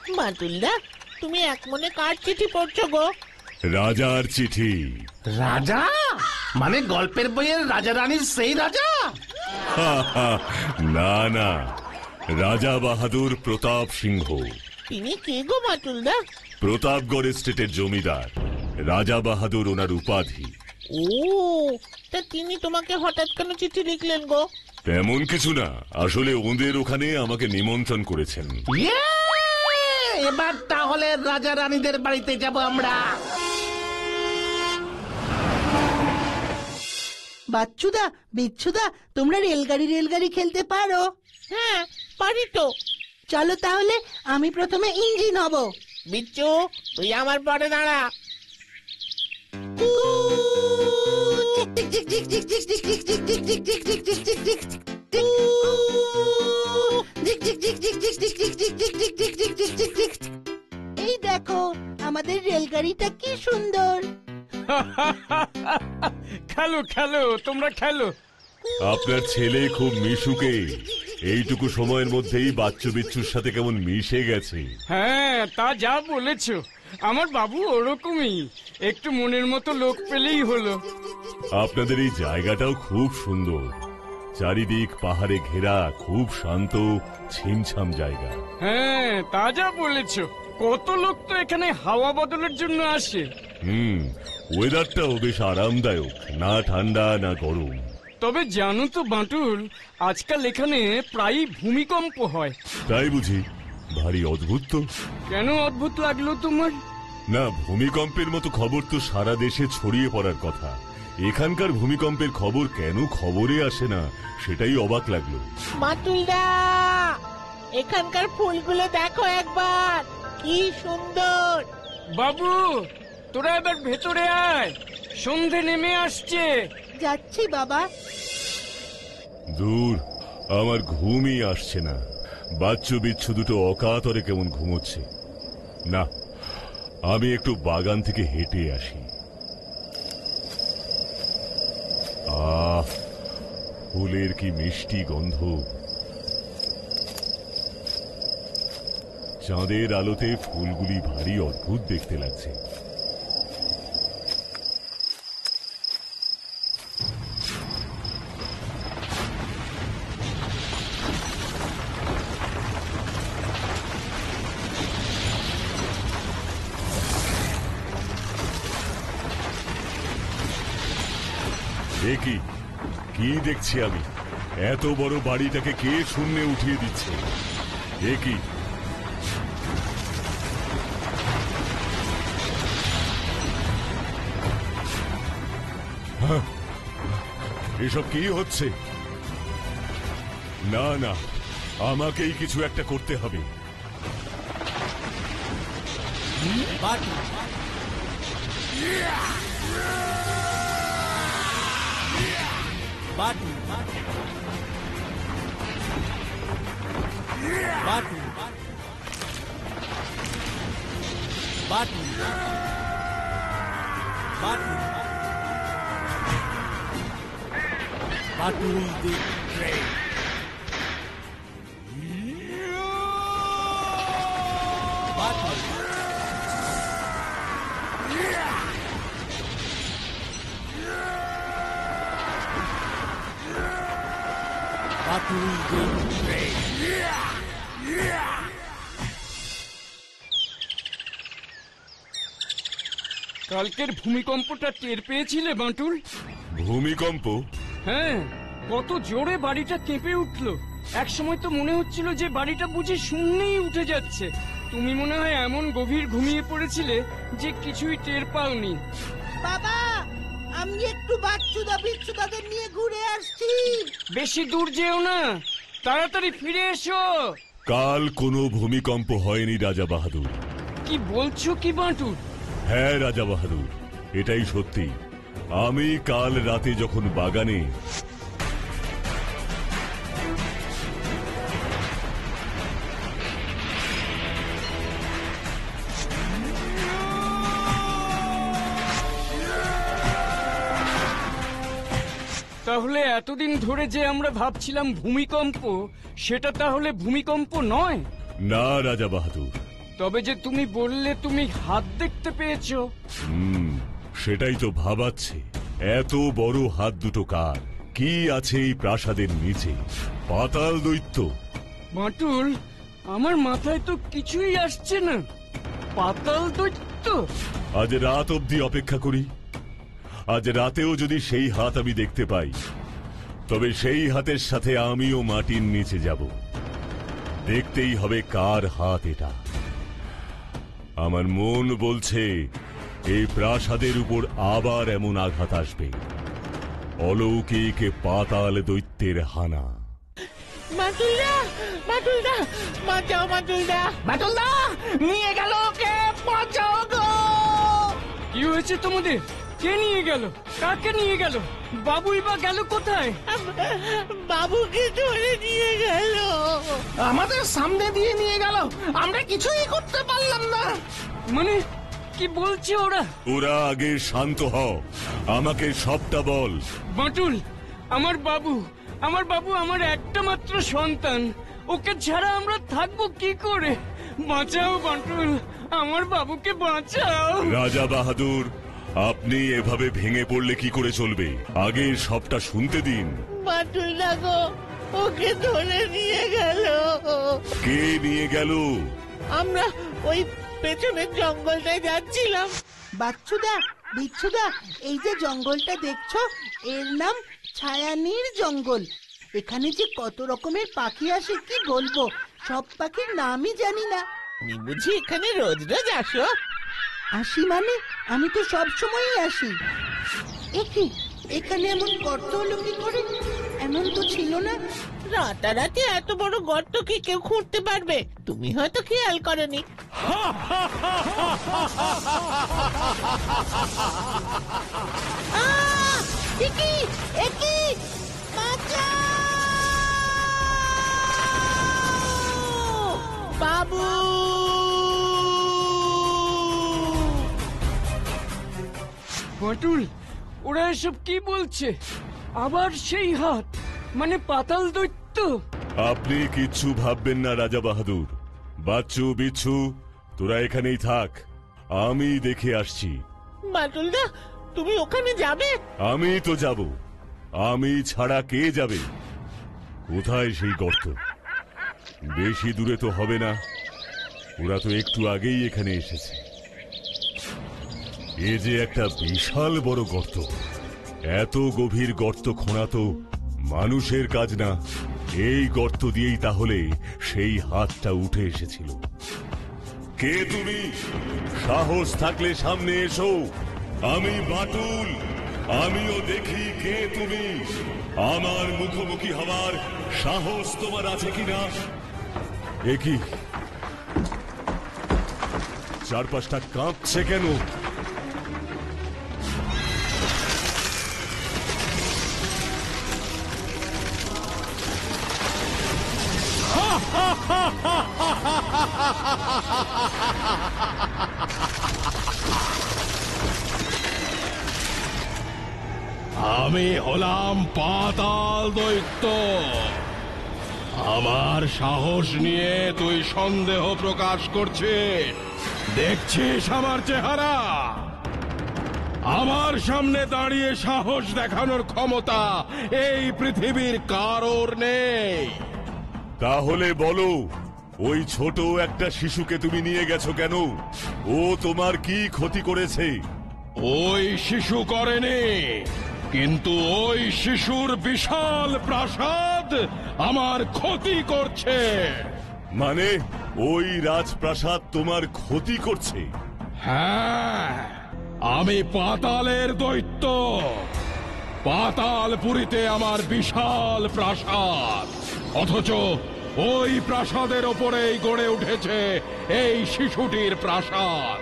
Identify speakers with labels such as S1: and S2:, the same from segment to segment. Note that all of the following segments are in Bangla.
S1: মাতুলদা, তুমি এক মনে কার চিঠি পড়ছো গো?
S2: রাজার চিঠি।
S3: রাজা মানে গল্পের বইয়ের রাজা রানীর সেই রাজা?
S2: না না, রাজা বাহাদুর প্রতাপ সিংহ।
S1: তিনি কে গো মাতুলদা?
S2: প্রতাপগড় স্টেটের জমিদার। রাজা বাহাদুর ওনার উপাধি।
S1: ও, তা তিনি তোমাকে হঠাৎ কেন চিঠি লিখলেন গো?
S2: তেমন কিছু না, আসলে ওদের ওখানে আমাকে নিমন্ত্রণ করেছেন।
S3: এবার তাহলে রাজা রানীদের বাড়িতে যাব আমরা।
S4: বাচ্চুদা, বিচ্ছুদা, তোমরা রেলগাড়ি খেলতে পারো?
S1: হ্যাঁ, পারি তো।
S4: চলো তাহলে, আমি প্রথমে ইঞ্জিন হব।
S1: বিচ্ছু, তুই আমার পরে দাঁড়া।
S4: এই দেখো, আমাদের রেলগাড়িটা কি সুন্দর।
S5: খেলো খেলো, তোমরা খেলো।
S2: আপনার ছেলে খুব মিশুকে, এইটুকু সময়ের মধ্যেই বাচ্চু বিচ্ছুর সাথে কেমন মিশে গেছে।
S5: হ্যাঁ, তা যা বলেছো। আমার বাবু ওরকমই, একটু মনের মতো লোক পেলেই হলো।
S2: আপনাদের এই জায়গাটাও খুব সুন্দর, চারিদিক পাহাড়ে ঘেরা, খুব শান্ত ছিমছাম জায়গা।
S5: হ্যাঁ, তা যা বলেছো। কত লোক তো এখানে হাওয়া বদলের জন্য আসে।
S2: ওয়েদারটাও বেশ আরামদায়ক, না ঠান্ডা না গরম।
S5: তবে জানো তো বাঁটুল, আজকাল এখানে প্রায়ই ভূমিকম্প হয়।
S2: তাই বুঝি? ভারী অদ্ভুত তো।
S5: কেন অদ্ভুত লাগলো তোমার?
S2: না, ভূমিকম্পের মতো খবর তো সারা দেশে ছড়িয়ে পড়ার কথা। এখানকার ভূমিকম্পের খবর কেন খবরে আসে না, সেটাই অবাক লাগলো।
S1: মাতুলদা, এখানকার ফুলগুলো দেখো একবার, কি সুন্দর।
S5: বাবু, তোরা এবার ভেতরে আয়, সন্ধে নেমে আসছে।
S4: যাচ্ছি বাবা।
S2: দূর, আমার ঘুমই আসছে না। বাচ্চু বিচ্ছু দুটো অকাতরে কেমন ঘুমোচ্ছে। না, আমি একটু বাগান থেকে হেঁটে আসি। আহ, ফুলের কি মিষ্টি গন্ধ। চাঁদের আলোতে ফুলগুলি ভারী অদ্ভুত দেখতে লাগছে। কি দেখছি আমি? এত বড় বাড়িটাকে কে শূন্যে উঠিয়ে দিচ্ছে? কি এসব কি হচ্ছে? না না, আমাকেই কিছু একটা করতে হবে।
S5: কালকের ভূমিকম্পটা টের পেয়েছিলে বাঁটুল?
S2: ভূমিকম্প?
S5: হ্যাঁ, কত জোরে বাড়িটা কেঁপে উঠলো। এক সময় তো মনে হচ্ছিল যে বাড়িটা বুঝি শূন্যেই উঠে যাচ্ছে। তুমি মনে হয় এমন গভীর ঘুমিয়ে পড়েছিলে যে কিছুই টের পাওনি।
S4: বাবা, আমি একটু বাচ্চুদা বিচ্ছুদাদের নিয়ে ঘুরে আসছি।
S5: বেশি দূর যেও না, তাড়াতাড়ি ফিরে এসো।
S2: কাল কোনো ভূমিকম্প হয়নি রাজা বাহাদুর।
S5: কি বলছো কি বাঁটুল?
S2: হ্যাঁ রাজা বাহাদুর, এটাই সত্যি। আমি কাল রাতে যখন বাগানে
S5: তাহলে এতদিন ধরে যে আমরা ভাবছিলাম ভূমিকম্প, সেটা তাহলে ভূমিকম্প নয়?
S2: না রাজা বাহাদুর,
S5: তবে যে তুমি বললে তুমি হাত দেখতে পেয়েছো।
S2: সেটাই তো ভাবাচ্ছে, এত বড় হাত দুটো কার? কি আছে এই প্রাসাদের নিচে? পাতাল দৈত্য?
S5: বাটুল, আমার মাথায় তো কিছুই আসছে না। পাতাল দৈত্য?
S2: আজ রাত অবধি অপেক্ষা করি। আজ রাতেও যদি সেই হাত আমি দেখতে পাই, তবে সেই হাতের সাথে আমিও মাটির নিচে যাব। দেখতেই হবে কার হাত এটা। আমার মন বলছে এই প্রাসাদের উপর আবার এমন আঘাত আসবে, অলৌকিক পাতাল দৈত্যের হানা।
S1: মাটুলদা, মাটুলদা, বাঁচাও মাটুলদা।
S3: বাটুলদা, নিয়ে গেল কে? বাঁচাও গো!
S5: কি হয়েছে তোমাদের? কে নিয়ে গেল? কাকে নিয়ে গেল? বাবুই বা গেল কোথায়?
S1: বাবুকে ধরে নিয়ে গেল।
S3: আমাদের সামনে দিয়ে নিয়ে গেল, আমরা কিছুই করতে পারলাম না।
S5: মানে কি বলছে ওরা?
S2: ওরা আগে শান্ত হও, আমাকে সবটা বল।
S5: বাটুল, আমার বাবু আমার একটা মাত্র সন্তান। ওকে ছাড়া আমরা থাকবো কি করে? বাঁচাও বাটুল, আমার বাবুকে বাঁচাও।
S2: রাজা বাহাদুর, আপনি এভাবে ভেঙে পড়লে কি করে চলবে? আগে সবটা শুনতে দিন।
S1: মাটুলদা গো, ওকে ধরে নিয়ে গেল।
S2: কে নিয়ে গেল?
S1: আমরা ওই পেছনের জঙ্গলটায় যাচ্ছিলাম।
S4: বাচ্চুদা, বিচ্ছুদা, এই যে জঙ্গলটা দেখছো, এর নাম ছায়ানীর জঙ্গল। এখানে যে কত রকমের পাখি আসে কি বলবো, সব পাখির নামই জানি না।
S1: তুমি বুঝি এখানে রোজ রোজ আসো?
S4: আসি মানে আমি তো সব সময়ই আসি। একি, এখানে এমন গর্ত হলো কি করে? এমন তো ছিল না।
S1: রাতারাতি এত বড় গর্ত কি কেউ খুঁড়তে পারবে? তুমি হয়তো খেয়াল করনি।
S4: একি, একি, বাঁচাও!
S1: বাবু!
S5: বাটুল, ওরা এসব কি বলছে? আবার সেই হাত, মানে পাতাল দৈত্য?
S2: আপনি কিচ্ছু ভাববেন না রাজা বাহাদুর। বাচ্চু বিচ্ছু, তোরা এখানেই থাক, আমি দেখে আসছি।
S1: মাটুলদা, তুমি ওখানে যাবে?
S2: আমি তো যাব, আমি ছাড়া কে যাবে? কোথায় সেই গর্ত? বেশি দূরে তো হবে না, ওরা তো একটু আগেই এখানে এসেছে। এ যে একটা বিশাল বড় গর্ত, এত গভীর গর্ত খোঁড়া তো মানুষের কাজ না। এই গর্ত দিয়েই তাহলে সেই হাতটা উঠে এসেছিল। কে তুমি? সাহস থাকলে সামনে এসো। আমি বাটুল, আমিও দেখি কে তুমি। আমার মুখোমুখি হওয়ার সাহস তোমার আছে কিনা? এ কি, চারপাশটা কাঁপছে কেন?
S6: আমি হলাম পাতাল দৈত্য। আমার সাহস নিয়ে তুই সন্দেহ প্রকাশ করছিস? দেখছিস আমার চেহারা? আমার সামনে দাঁড়িয়ে সাহস দেখানোর ক্ষমতা এই পৃথিবীর কারোর নেই।
S2: তাহলে বলো, ওই ছোট একটা শিশুকে তুমি নিয়ে গেছো কেন? ও তোমার কি ক্ষতি করেছে?
S6: ওই শিশু করেনি, কিন্তু ওই শিশুর বিশাল প্রাসাদ আমার ক্ষতি করছে।
S2: মানে ওই রাজপ্রাসাদ তোমার ক্ষতি করছে?
S6: হ্যাঁ, আমি পাতালের দৈত্য। পাতালপুরীতে আমার বিশাল প্রাসাদ, অথচ ওই প্রাসাদের ওপরেই গড়ে উঠেছে এই শিশুটির প্রাসাদ।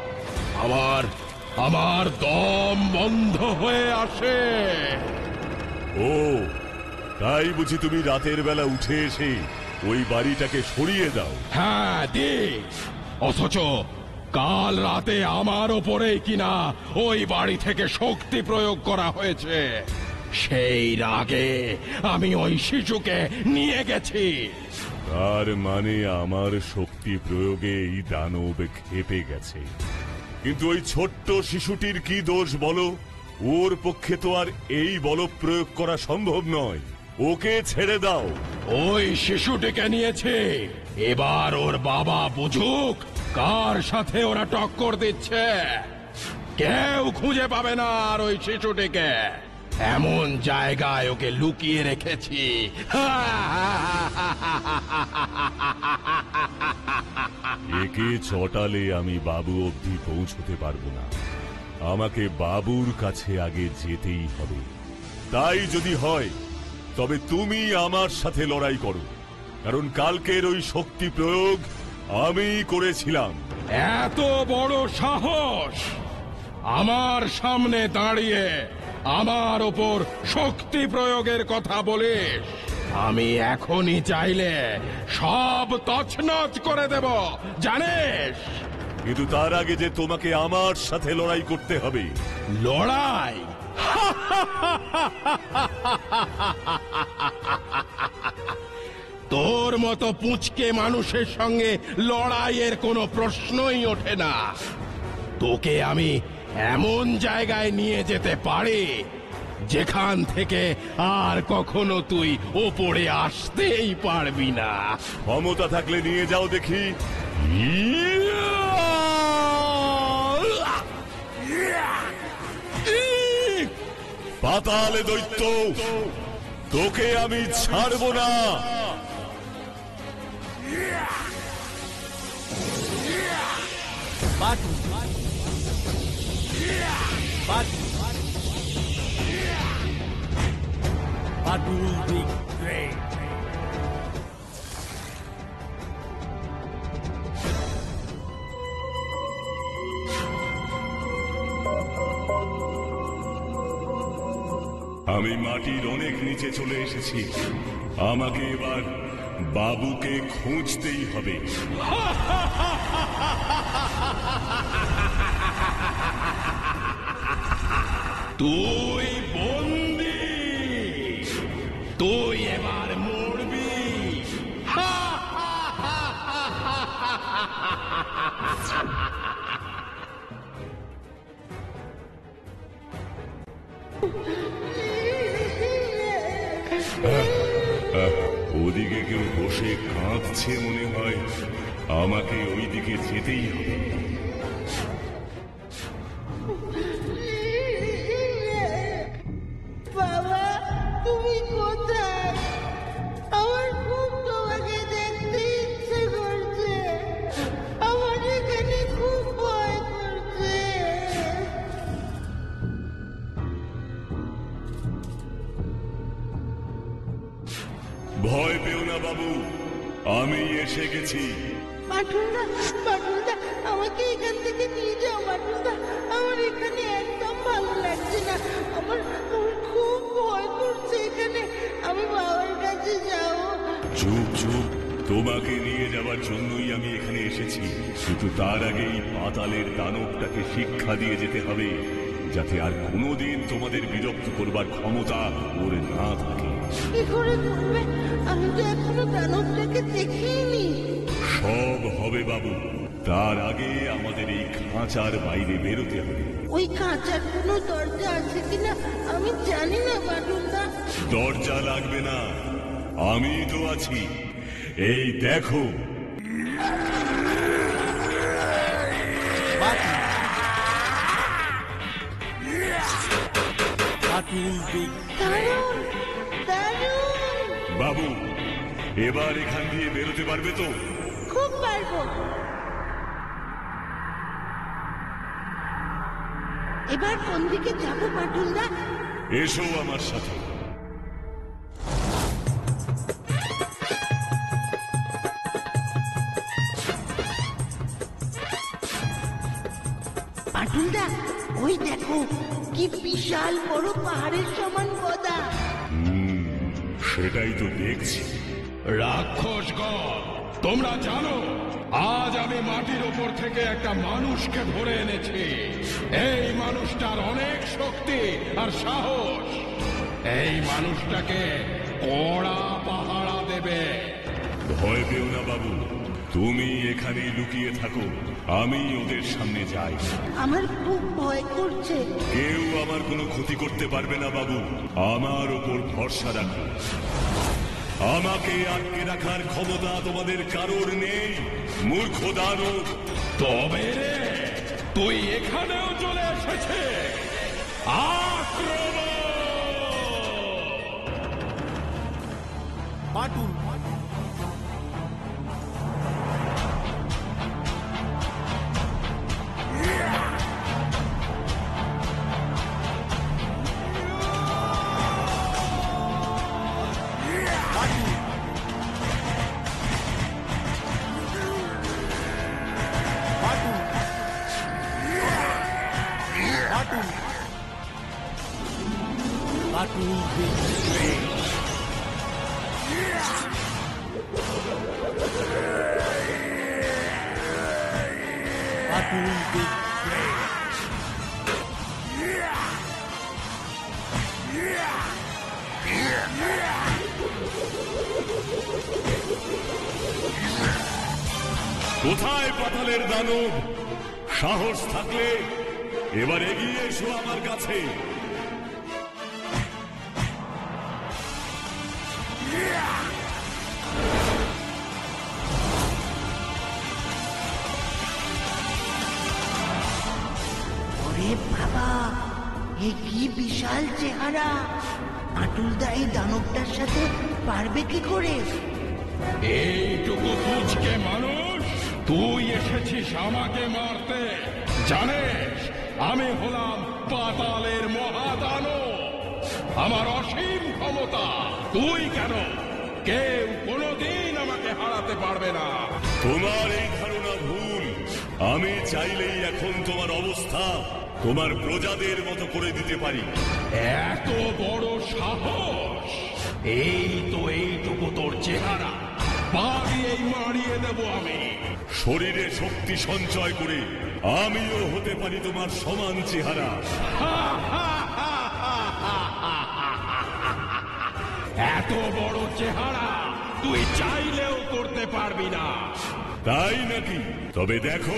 S6: আমার দম বন্ধ হয়ে আসে।
S2: ও, তাই বুঝি তুমি রাতের বেলা উঠে এসে ওই বাড়িটাকে সরিয়ে দাও?
S6: হ্যাঁ দি, অথচ কাল রাতে আমার ওপরেই কিনা ওই বাড়ি থেকে শক্তি প্রয়োগ করা হয়েছে। সেই রাগে আমি ওই শিশুকে নিয়ে গেছি।
S2: তার মানে আমার শক্তি শক্তি প্রয়োগে এই দানব ক্ষেপে গেছে, কিন্তু ওই ছোট্ট শিশুটির কি দোষ বলো? ওর পক্ষে তো আর এই বল প্রয়োগ করা সম্ভব নয়। ওকে ছেড়ে দাও।
S6: ওই শিশুটিকে নিয়েছে, এবার ওর বাবা বুঝুক কার সাথে ওরা টক্কর দিচ্ছে। কেউ খুঁজে পাবে না আর ওই শিশুটিকে। এমন জায়গায় ওকে লুকিয়ে রেখেছি।
S2: একে চটালে আমি বাবু অবধি পৌঁছতে পারবো না। আমাকে বাবুর কাছে আগে যেতেই হবে। তাই যদি হয় তবে তুমি আমার সাথে লড়াই করো, কারণ কালকের ওই শক্তি প্রয়োগ আমি করেছিলাম।
S6: এত বড় সাহস! আমার সামনে দাঁড়িয়ে আমার ওপর শক্তি প্রয়োগের কথা বলিস? আমি এখনই চাইলে সব তছনছ করে দেব, জানিস?
S2: কিন্তু তার আগে যে তোমাকে আমার সাথে লড়াই করতে হবে।
S6: লড়াই? তোর মতো পুঁচকে মানুষের সঙ্গে লড়াইয়ের কোনো প্রশ্নই ওঠে না। তোকে আমি এমন জায়গায় নিয়ে যেতে পারি যেখান থেকে আর কখনো তুই ওপরে আসতেই পারবি না।
S2: ক্ষমতা থাকলে নিয়ে যাও দেখি। পাতালে দৈত্য, তোকে আমি ছাড়বো না। আমি মাটির অনেক নিচে চলে এসেছি। আমাকে এবার বাবুকে খুঁজতেই হবে।
S6: তুই বন্দি, তুই এবার মরবি।
S2: ওদিকে কেউ বসে কাঁদছে মনে হয়। আমাকে ওই দিকে যেতেই হবে।
S4: বাবা, তুমি কোথায়? আমার খুব তোমাকে দেখতে ইচ্ছে করছে। আমার এখানে খুব ভয় করছে।
S2: ভয় পেও না বাবু, আমি এসে গেছি।
S4: মাটুলদা, মাটুলদা, আমাকে এখান থেকে নিয়ে যাও মাটুলদা। আমার এখানে একদম ভালো লাগছে না। আমার খুব ভয় করছে এখানে। আমি বাবার কাছে যাবো।
S2: চুপ চুপ, তোমাকে নিয়ে যাওয়ার জন্যই আমি এখানে এসেছি। কিন্তু তার আগেই পাতালের দানবটাকে শিক্ষা দিয়ে যেতে হবে, যাতে আর কোনোদিন তোমাদের বিরক্ত করবার ক্ষমতা ওর না থাকে।
S4: কি করে করবে? আমি তো এখনো দানবটাকে দেখিনি।
S2: সব হবে বাবু, তার আগে আমাদের এই খাঁচার বাইরে বেরোতে হবে।
S4: ওই খাঁচার কোনো দরজা আছে কিনা আমি জানি না মাটুলদা।
S2: দরজা লাগবে না, আমি তো আছি। এই দেখো।
S4: দারুণ, দারুণ।
S2: বাবু, এবার এখান দিয়ে বেরোতে পারবে তো?
S4: খুব পারবো। এবার কোন দিকে যাবো মাটুলদা?
S2: এসো আমার সাথে।
S4: মাটুলদা, ওই দেখো কি বিশাল বড় পাহাড়ের সমান গদা।
S2: সেটাই তো দেখছি।
S6: রাক্ষসগণ, তোমরা জানো আজ আমি মাটির ওপর থেকে একটা মানুষকে ধরে এনেছি। এই মানুষটার অনেক শক্তি আর সাহস। এই মানুষটাকে কড়া পাহারা দেবে।
S2: ভয় পেও না বাবু, তুমি এখানেই লুকিয়ে থাকো, আমি ওদের সামনে যাই।
S4: আমার খুব ভয় করছে।
S2: কেউ আমার কোনো ক্ষতি করতে পারবে না বাবু, আমার ওপর ভরসা রাখো। আমাকে আটকে রাখার ক্ষমতা তোমাদের কারোর নেই, মূর্খ দানব।
S6: তবে রে, তুই এখানেও চলে এসেছে। আক্রমণ!
S2: কোথায় পাতালের দানব? সাহস থাকলে এবার এগিয়ে এসো আমার কাছে।
S4: ওরে বাবা, এ কি বিশাল চেহারা! আটুলদা এই দানবটার সাথে পারবে কি করে?
S6: এইটুকু পুচকে মানুষ, তুই এসেছিস আমাকে মারতে? জানিস আমি হলাম পাতালের মহাদানব, আমার অসীম ক্ষমতা। তুই কেন? কেউ কোনোদিন আমাকে হারাতে পারবে না।
S2: তোমার এই ধারণা ভুল। আমি চাইলেই এখন তোমার অবস্থা তোমার প্রজাদের মতো করে দিতে পারি।
S6: এত বড় সাহস! এই তো এইটুকু তোর চেহারা, পা দিয়েই মারিয়ে দেব আমি।
S2: শরীরে শক্তি সঞ্চয় করে আমিও হতে পারি তোমার সমান চেহারা।
S6: এত বড় চেহারা তুই চাইলেও করতে পারবি না।
S2: তাই নাকি? তবে দেখো।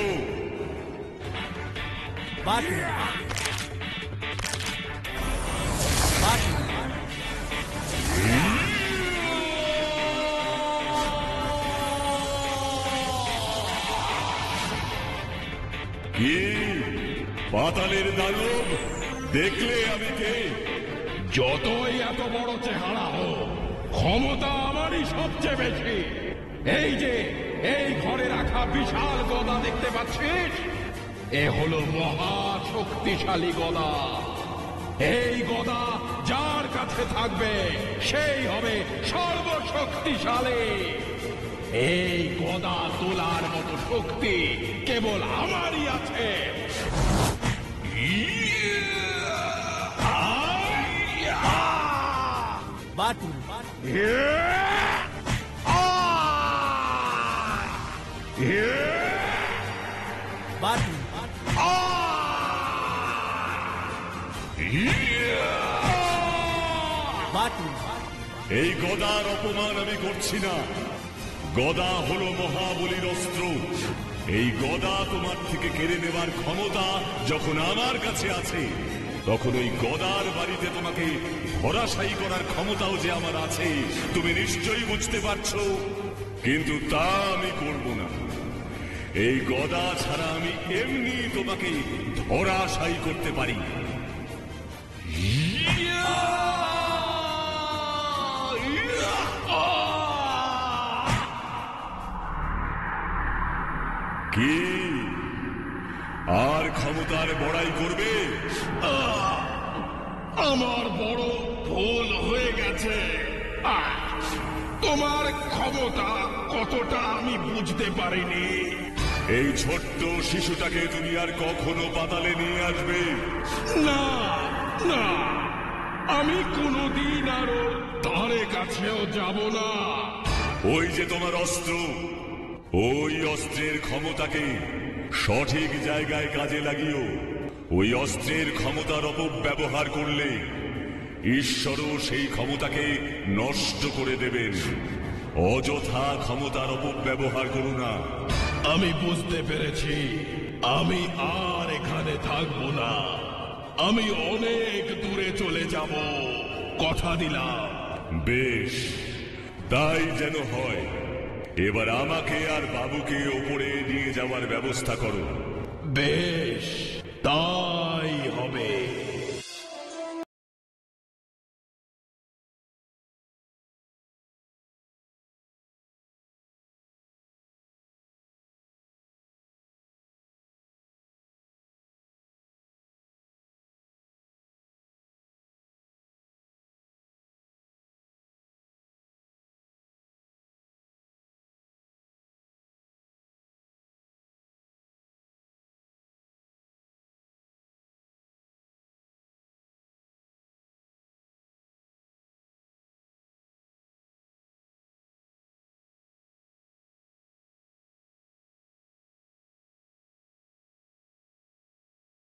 S2: কি পাতালের দানব, দেখলে আমি কে?
S6: যতই এত বড় চেহারা হোক, ক্ষমতা আমারই সবচেয়ে বেশি। এই যে এই ঘরে রাখা বিশাল গদা দেখতে পাচ্ছিস, এ হলো মহা শক্তিশালী গদা। এই গদা যার কাছে থাকবে সেই হবে সর্বশক্তিশালী। এই গদা তোলার মতো শক্তি কেবল আমারই আছে।
S2: এই গদার অপমান আমি করছি না। গদা হলো মহাবলীর অস্ত্র। এই গদা তোমার থেকে কেড়ে নেবার ক্ষমতা যখন আমার কাছে আছে, তখন ওই গদার বাড়িতে তোমাকে ধরাশায়ী করার ক্ষমতাও যে আমার আছে তুমি নিশ্চয়ই বুঝতে পারছো। কিন্তু তা আমি করব না। এই গদা ছাড়া আমি এমনি তোমাকে ধরাশায়ী করতে পারি। কি আর ক্ষমতার বড়াই করবে?
S6: আমার বড় ভুল হয়ে গেছে। তোমার ক্ষমতা কতটা আমি বুঝতে পারিনি।
S2: এই ছোট্ট শিশুটাকে তুমি আর কখনো পাতালে নিয়ে আসবে
S6: না না, আমি কোনোদিন আরো ধারে কাছেও যাব না।
S2: ওই যে তোমার অস্ত্র, ওই অস্ত্রের ক্ষমতাকে সঠিক জায়গায় কাজে লাগিও। ওই অস্ত্রের ক্ষমতার অপব্যবহার করলে ঈশ্বরও সেই ক্ষমতাকে নষ্ট করে দেবেন। অযথা ক্ষমতার অপব্যবহার করো না।
S6: আমি বুঝতে পেরেছি, আমি আর এখানে থাকবো না। আমি অনেক দূরে চলে যাব, কথা দিলাম।
S2: বেশ, তাই যেন হয়। এবার আমাকে আর বাবুকে ওপরে নিয়ে যাওয়ার ব্যবস্থা করো।
S6: বেশ, তাই হবে।